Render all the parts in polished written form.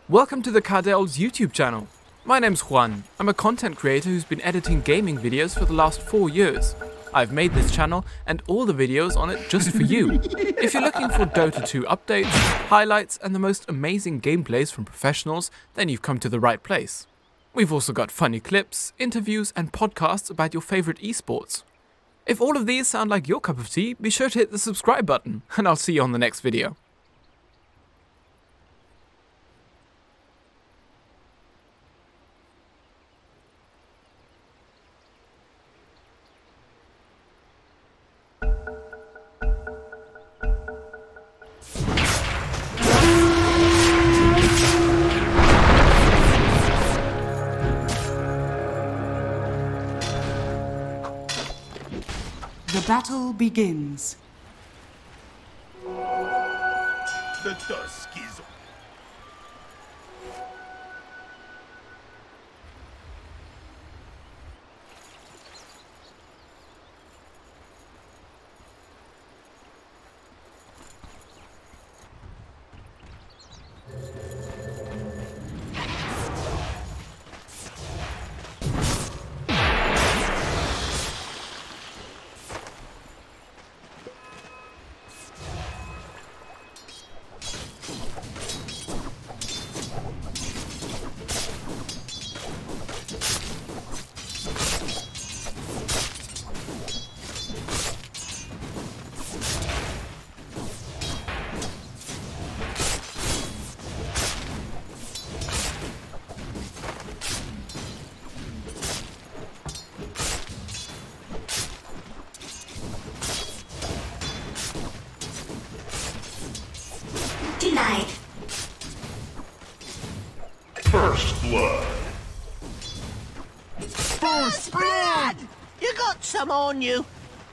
Welcome to the Eg.Arteezy's YouTube channel. My name's Juan. I'm a content creator who's been editing gaming videos for the last 4 years. I've made this channel and all the videos on it just for you. If you're looking for Dota 2 updates, highlights and the most amazing gameplays from professionals, then you've come to the right place. We've also got funny clips, interviews and podcasts about your favorite esports. If all of these sound like your cup of tea, be sure to hit the subscribe button and I'll see you on the next video. The battle begins. The dusk is denied. first blood. First blood! You got some on you.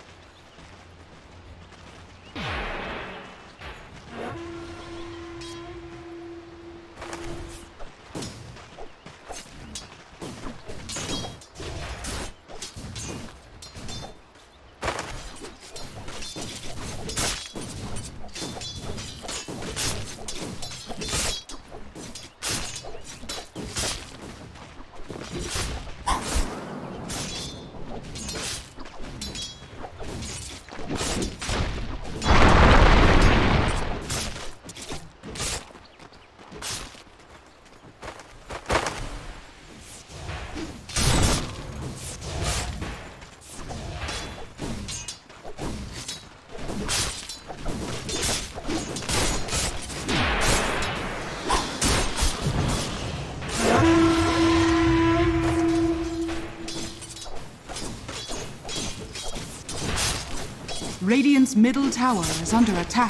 Radiant's middle tower is under attack.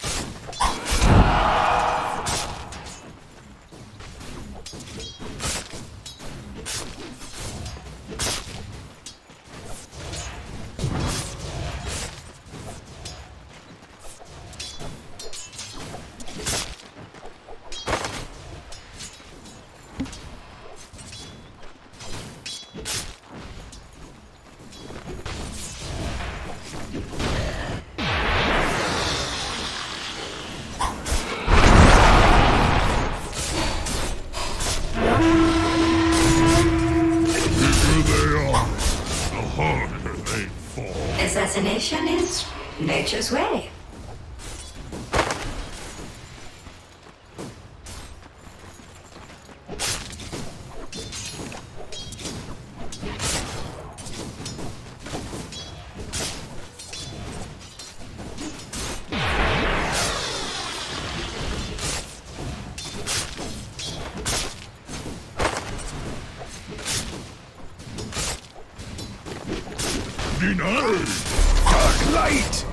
Assassination is nature's way. Denied. Dark light.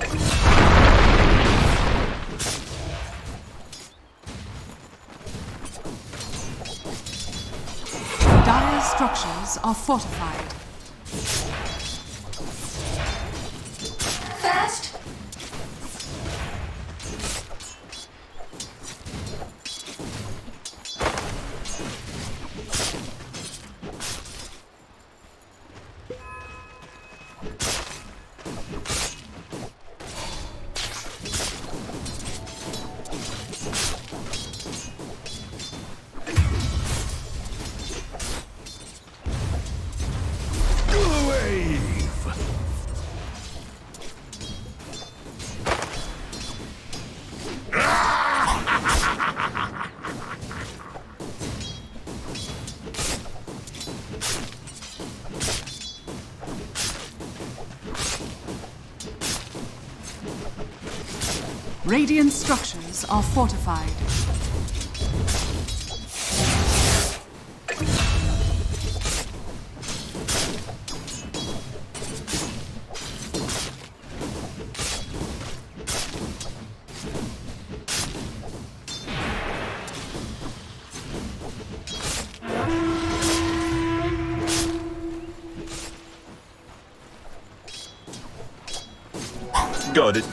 Dire structures are fortified. First, Radiant structures are fortified. Got it.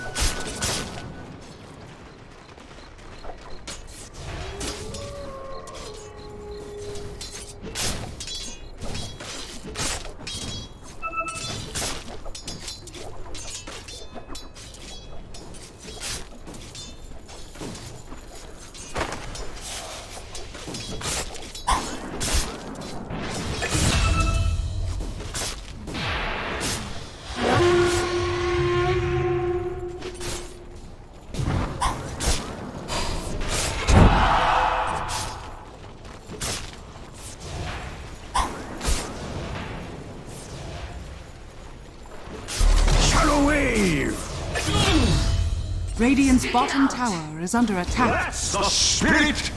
Radiant's bottom tower is under attack. That's the spirit!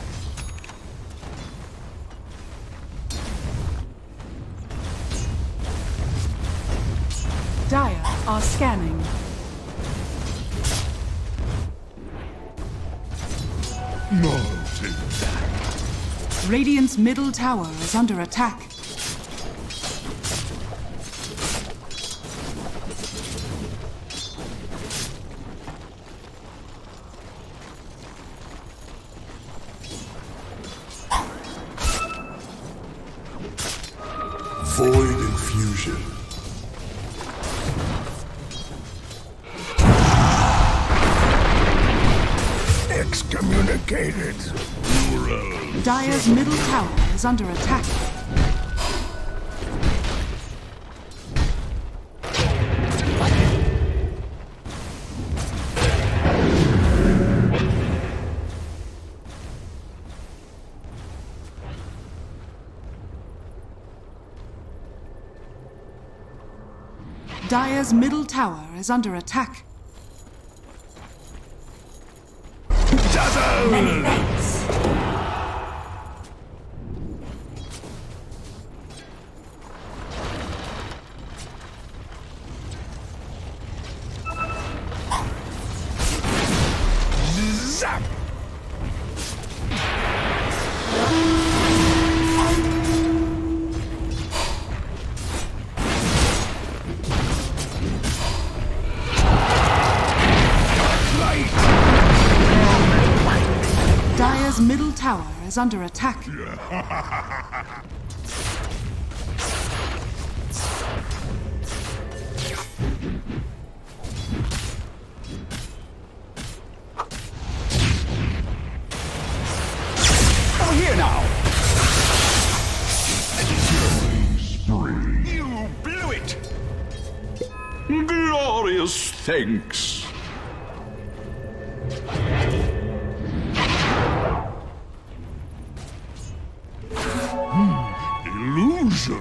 Dire are scanning. No, take that. Radiant's middle tower is under attack. Void infusion. Excommunicated. Dire's middle tower is under attack. Dire's middle tower is under attack. Many thanks. Zap. Dire's middle tower is under attack. Over here now. You blew it. Glorious thanks. Illusion.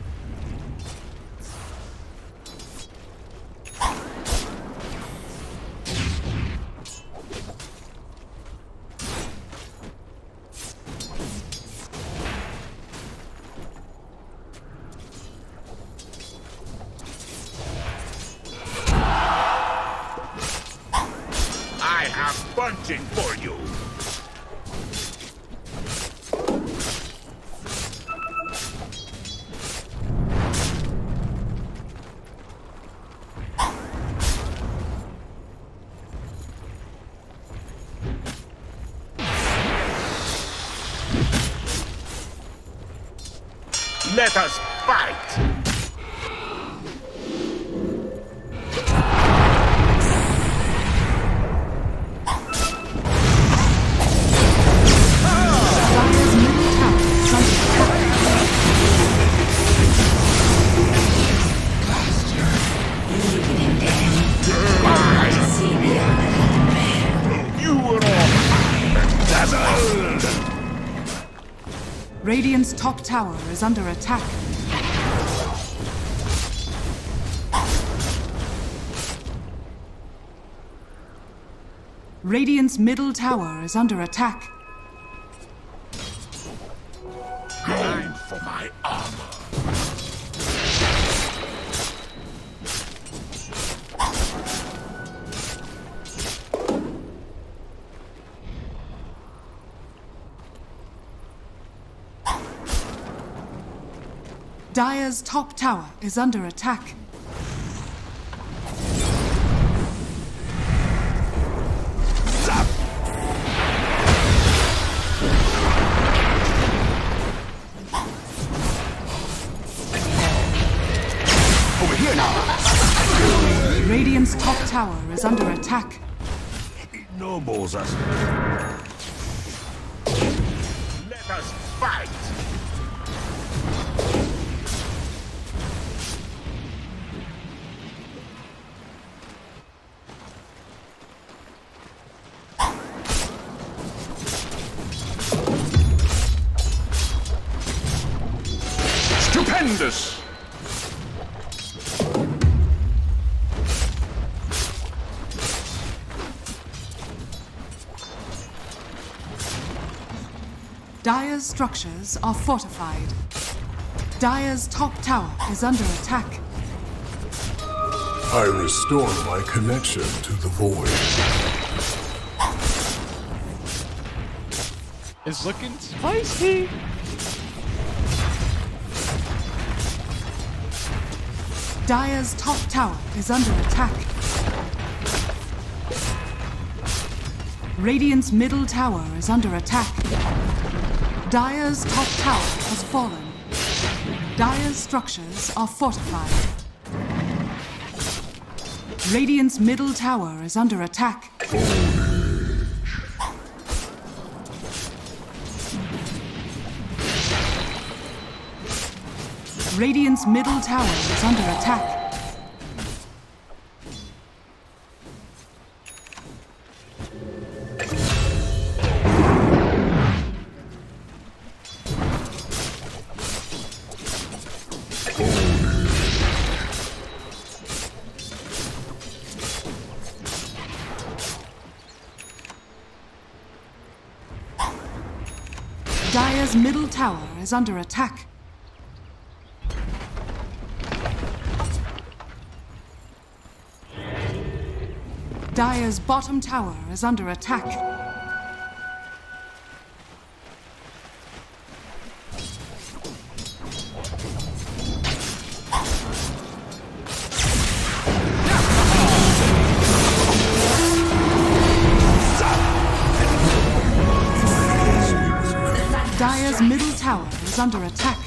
I have bunting for you. Let us fight! Dire's middle tower is under attack. You were all dazzled! Radiant's top tower is under attack. Radiant's middle tower is under attack. Going for my armor. Dire's top tower is under attack. Over here now. Radiant's top tower is under attack. It nobles us. Let us fight. Stupendous! Dire's structures are fortified. Dire's top tower is under attack. I restore my connection to the void. It's looking spicy. Dire's top tower is under attack. Radiant's middle tower is under attack. Dire's top tower has fallen. Dire's structures are fortified. Radiant's middle tower is under attack. Radiant's middle tower is under attack. Dire's middle tower is under attack. Dire's bottom tower is under attack. Dire's middle tower is under attack.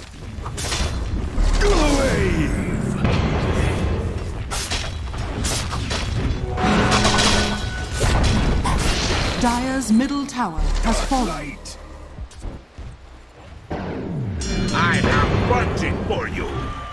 Dire's middle tower has fallen. I am punching for you.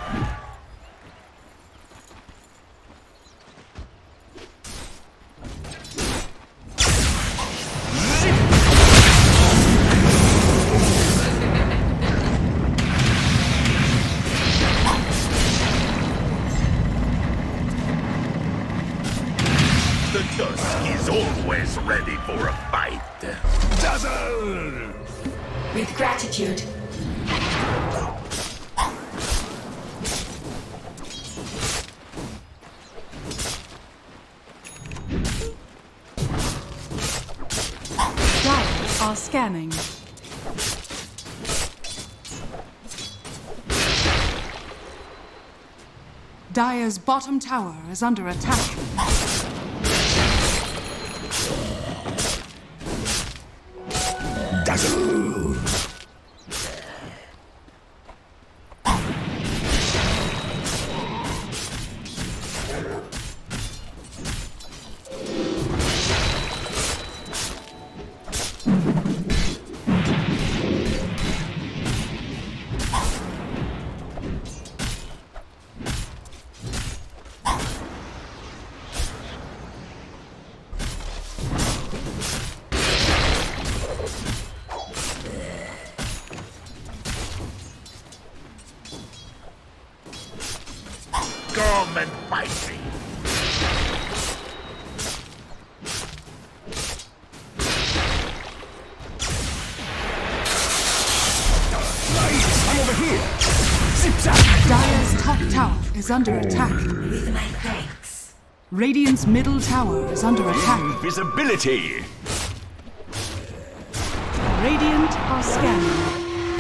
The dusk is always ready for a fight. Dazzle! With gratitude. Dire are scanning. Dire's bottom tower is under attack. Dazzle! tower is under attack. With my thanks. Radiant's middle tower is under attack. Invisibility! Radiant are scanning.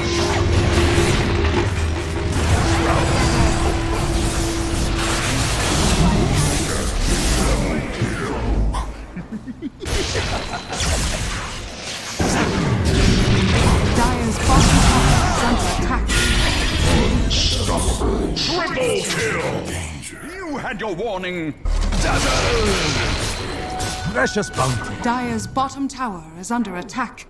Dire's bottom tower is under attack. Triple kill! You had your warning! Dazzle! Precious bounty. Dire's bottom tower is under attack.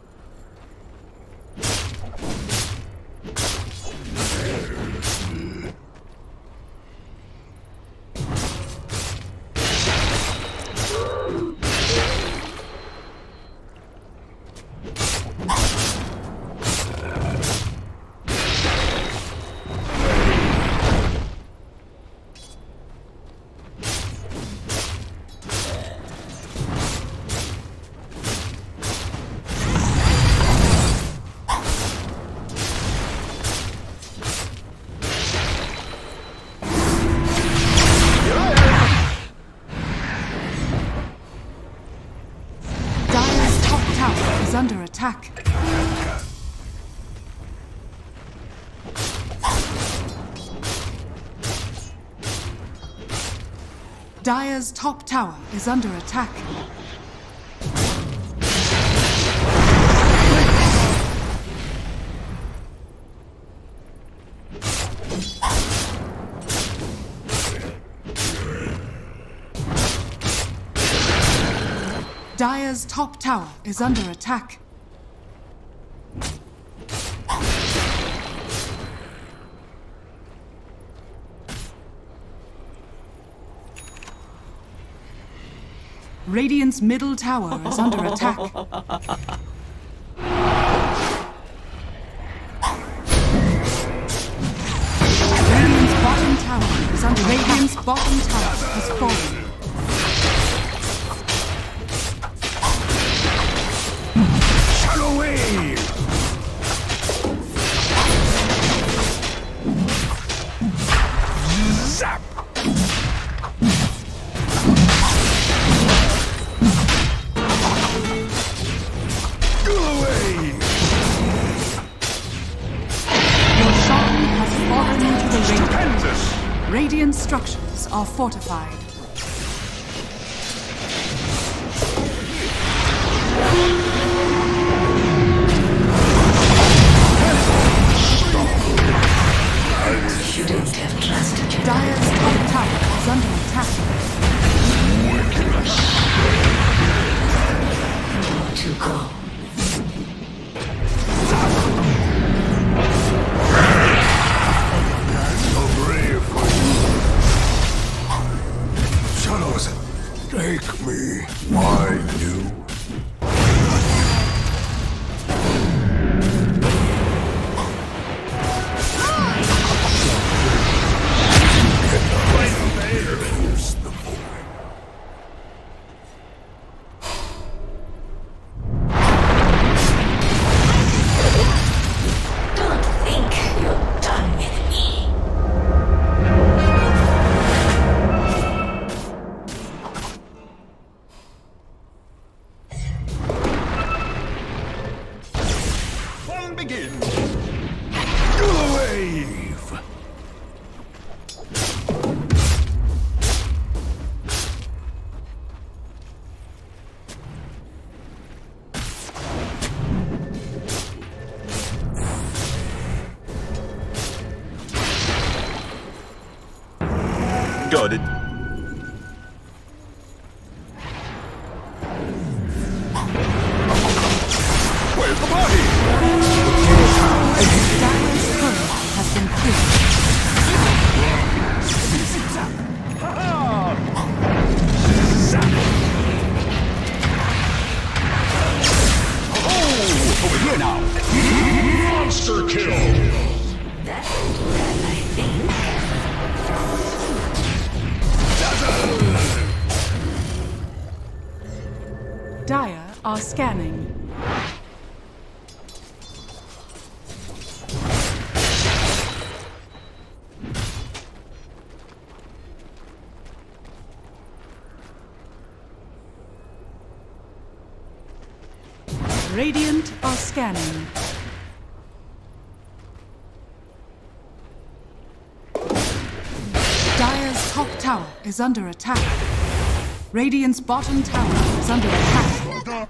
Under attack. Dire's top tower is under attack. Dire's top tower is under attack. Radiant's middle tower is under attack. Radiant's bottom tower is under Radiant's bottom tower has fallen. Zap! Go away! Your song has fallen into the Stupendous! Radiant structures are fortified. Shouldn't have trusted you. Dire's top tower is under attack. More to go. So brave. Shadows, take me. Why you? Don't think you're done with me. Fun begins! Go away! Got it. Where's the body? Dire's turret has been killed. Oh, over here now. Monster kill. That will do that, I think. Dire are scanning. Radiant are scanning. Dire's top tower is under attack. Radiant's bottom tower is under attack.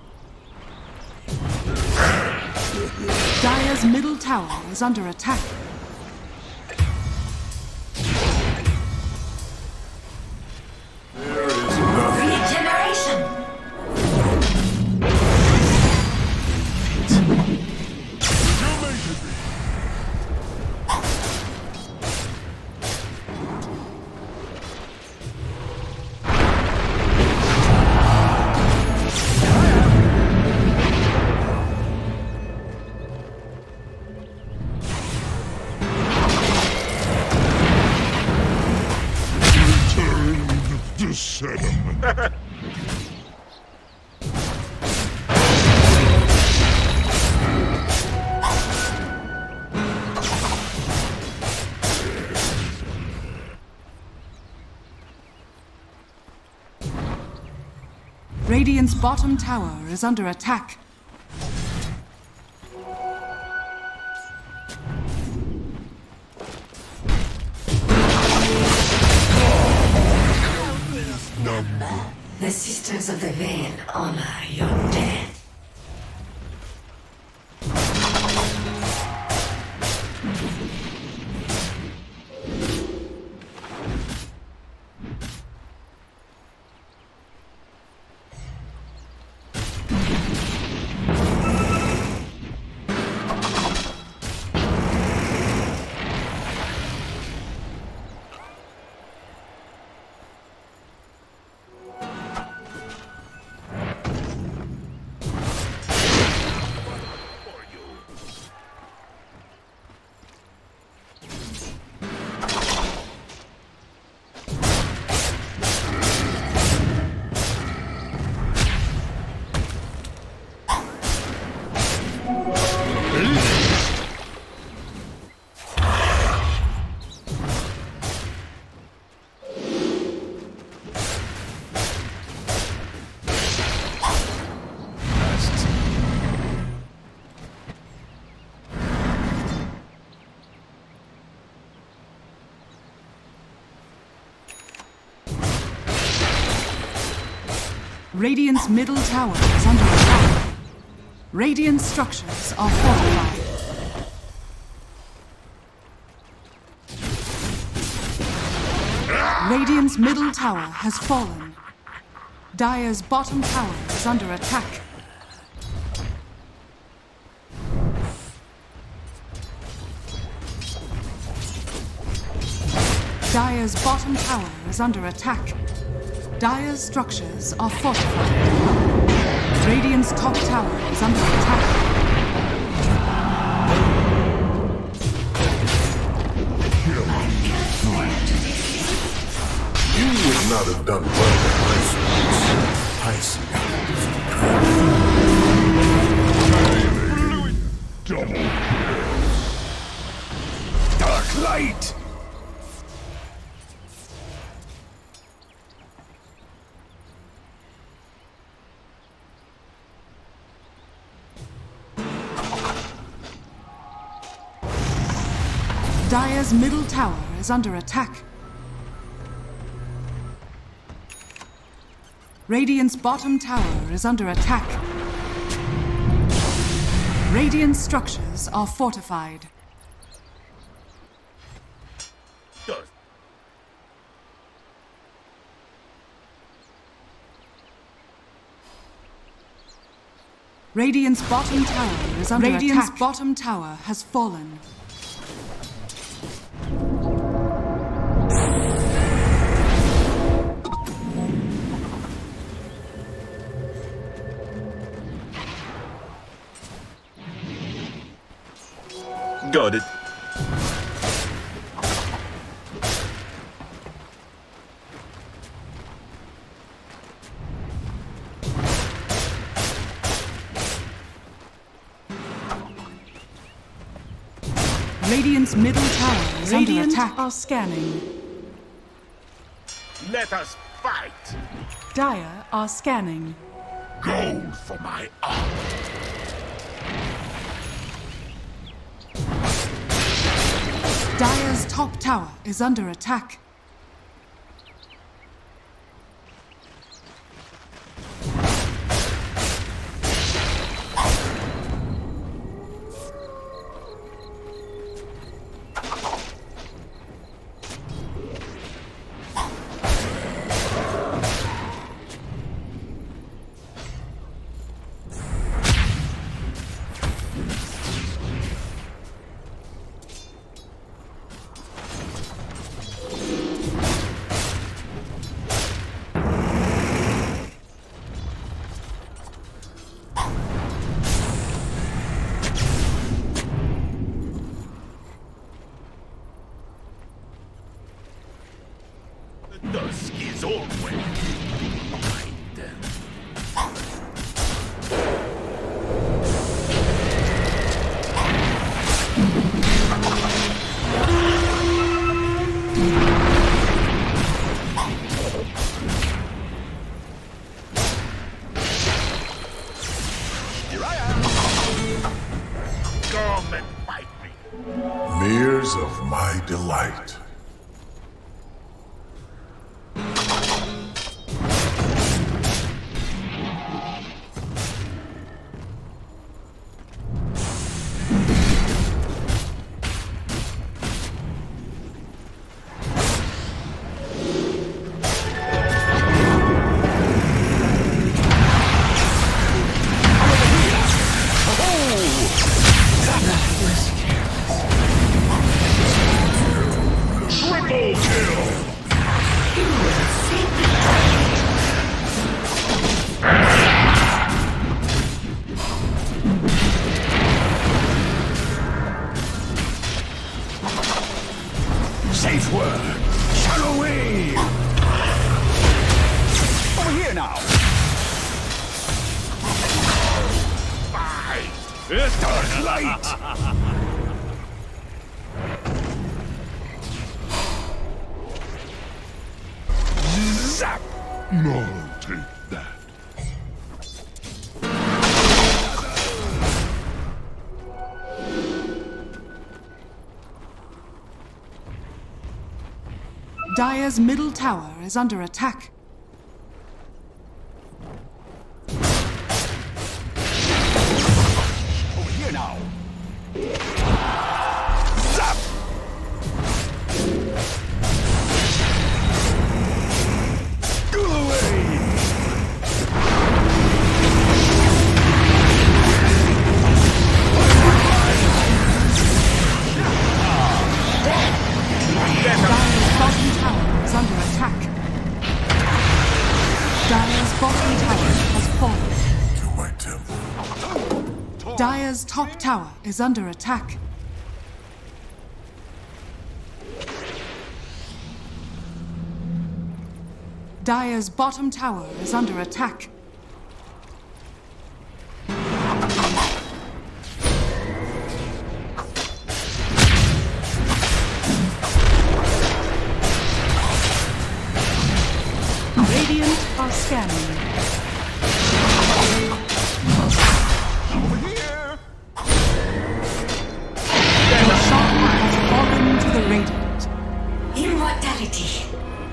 Dire's middle tower is under attack. Regeneration. Radiant's bottom tower is under attack. The Sisters of the Veil honor your death. Radiant's middle tower is under attack. Radiant structures are fortified. Radiant's middle tower has fallen. Dire's bottom tower is under attack. Dire's bottom tower is under attack. Dire's structures are fortified. Radiant's top tower is under attack. You would not have done well with my swords. I see. Double kill. Dark light! Dire's middle tower is under attack. Radiant's bottom tower is under attack. Radiant structures are fortified. Radiant's bottom tower is under attack. Radiant's bottom tower has fallen. Got it. Radiant's middle tower is under attack. Are scanning. Let us fight. Dire are scanning. Go for my art. Dire's top tower is under attack. Dusk is always light. Here I am. Come and fight me. Mirrors of my delight. Safe word. Shadow wave. Over here now. Bye. Dark light. Zap. No, take that. Dire's middle tower is under attack. Over here now. Zap. Go away. Dire's bottom tower is under attack. Dire's bottom tower has fallen. To my temple. Dire's top tower is under attack. Dire's bottom tower is under attack. Radiant are scanning. Over here. The shaman has fallen to the Radiant. Immortality.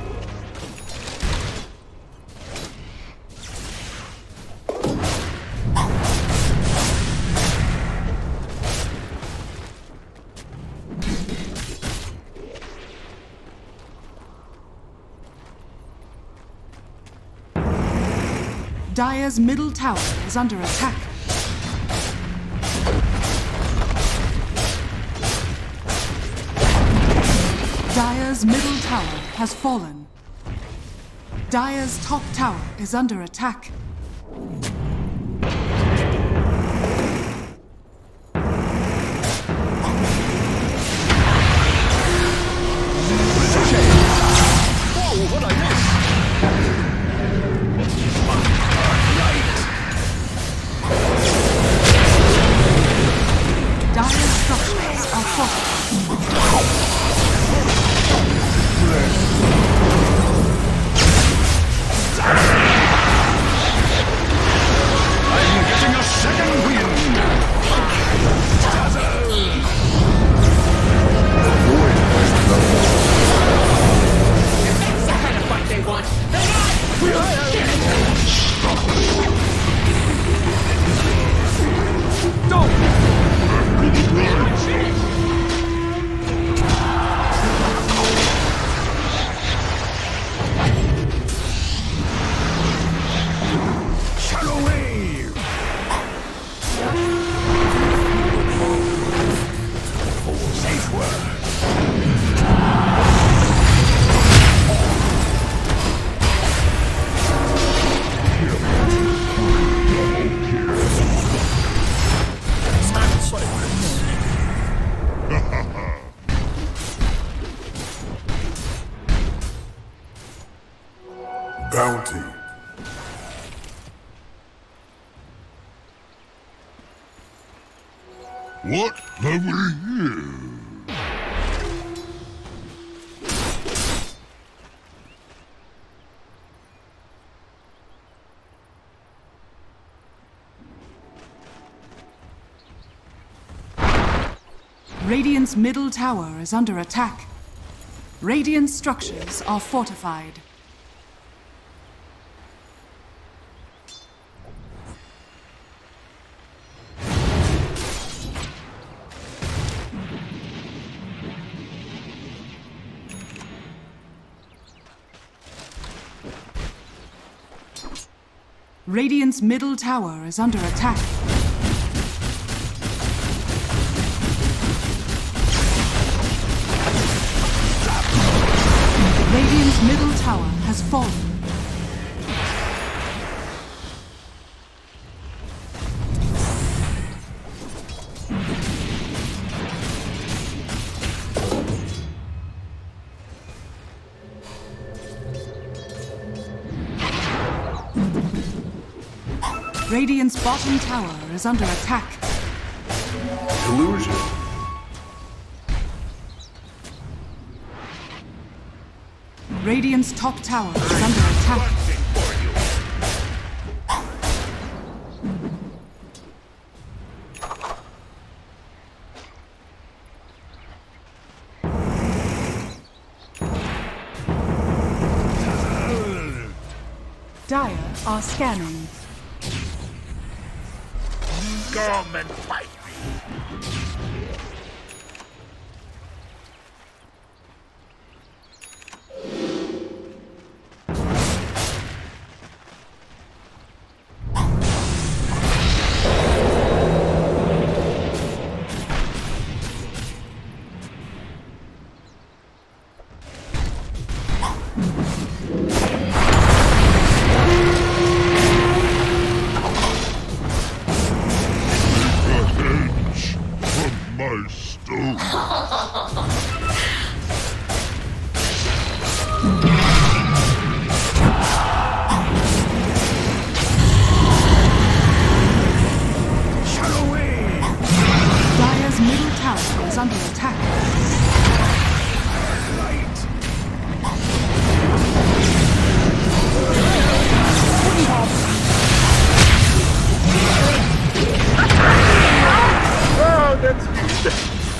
Dire's middle tower is under attack. Dire's middle tower has fallen. Dire's top tower is under attack. Dire's structures are fortified. What have we here? Radiant's middle tower is under attack. Radiant structures are fortified. Radiant's middle tower is under attack. Radiant's middle tower has fallen. Radiant's bottom tower is under attack. Illusion. Radiant's top tower is under attack. Dire are scanning. Come and fight me. Dire's middle tower is under attack. Oh, that's good.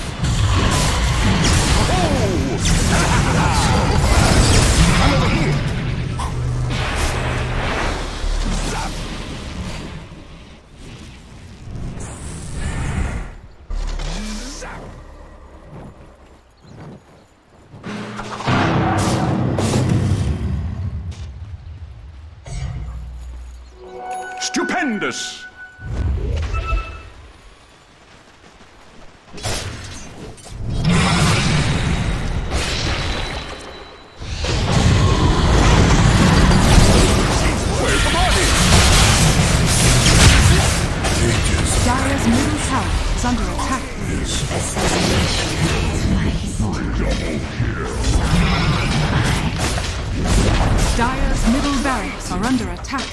Stupendous! Dire's middle tower is under attack. Dire's middle barracks are under attack.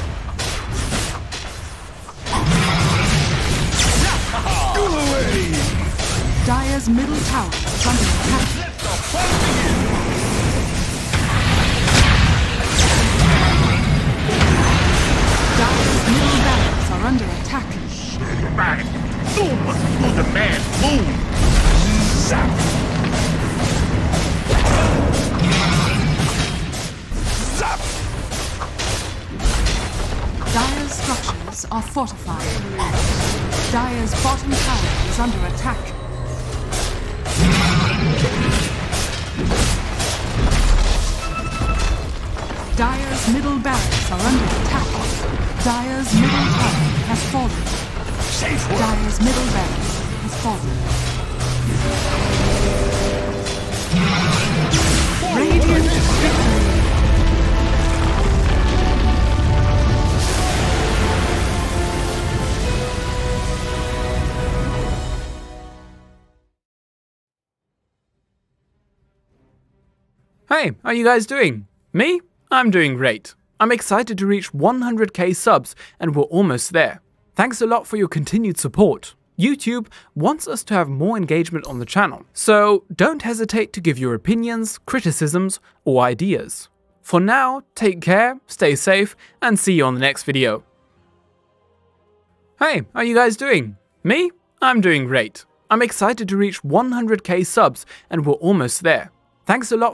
Dire's middle tower is under attack. Dire's middle barracks are under attack. Back. Move to the man. Move. Zap. Zap. Dire's structures are fortified. Dire's bottom tower is under attack. Dire's middle barracks are under attack. Dire's middle tower has fallen. Dire's middle barracks has fallen. Radiant victory! Hey, how are you guys doing? Me? I'm doing great. I'm excited to reach 100k subs and we're almost there. Thanks a lot for your continued support. YouTube wants us to have more engagement on the channel, so don't hesitate to give your opinions, criticisms, or ideas. For now, take care, stay safe, and see you on the next video. Hey, how are you guys doing? Me? I'm doing great. I'm excited to reach 100k subs, and we're almost there. Thanks a lot.